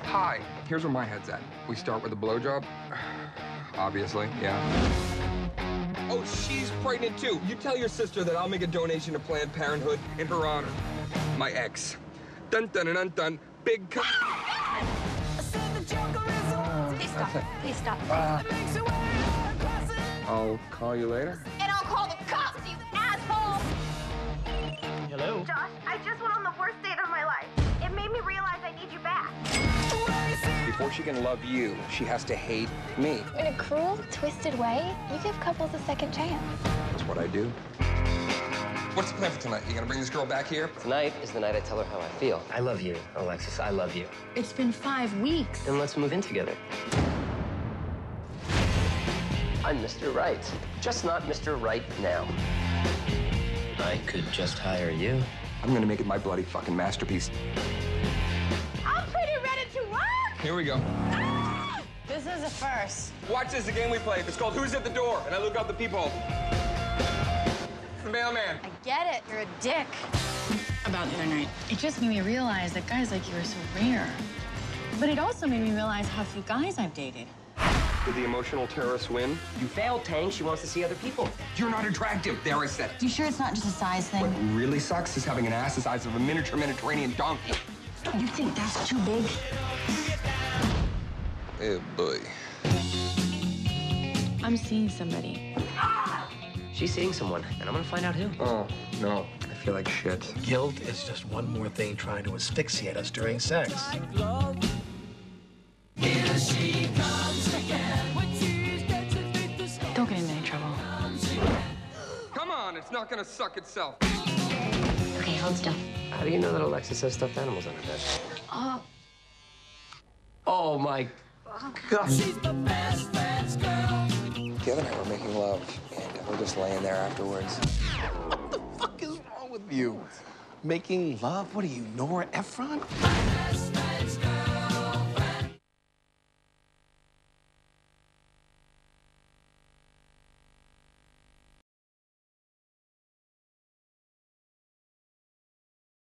Hi. Here's where my head's at. We start with a blowjob. Obviously, yeah. Oh, she's pregnant too. You tell your sister that I'll make a donation to Planned Parenthood in her honor. My ex. Dun dun dun dun dun. Big cut. Please stop. Please stop. I'll call you later. And I'll call the cops, you asshole! Hello? Josh, I just went on the worst date of my life. It made me realize I need you back. Before she can love you, she has to hate me. In a cruel, twisted way, you give couples a second chance. That's what I do. What's the plan for tonight? You gonna bring this girl back here? Tonight is the night I tell her how I feel. I love you, Alexis. I love you. It's been 5 weeks. Then let's move in together. I'm Mr. Right, just not Mr. Right now. I could just hire you. I'm gonna make it my bloody fucking masterpiece. I'm pretty ready to rock! Here we go. This is a first. Watch this, a game we play. It's called Who's at the Door? And I look out the peephole. It's the mailman. I get it. You're a dick. About the other night, it just made me realize that guys like you are so rare. But it also made me realize how few guys I've dated. Did the emotional terrorist win? You failed, Tang. She wants to see other people. You're not attractive. There, I said it. You sure it's not just a size thing? What really sucks is having an ass the size of a miniature Mediterranean donkey. You think that's too big? Oh, boy. I'm seeing somebody. She's seeing someone, and I'm gonna find out who. Oh, no. I feel like shit. Guilt is just one more thing trying to asphyxiate us during sex. Don't get into any trouble. Come on, it's not gonna suck itself. Okay, hold still. How do you know that Alexis has stuffed animals on her bed? Oh, my God. The other night we're making love, and we're just laying there afterwards. What the fuck is wrong with you? Making love? What are you, Nora Ephron?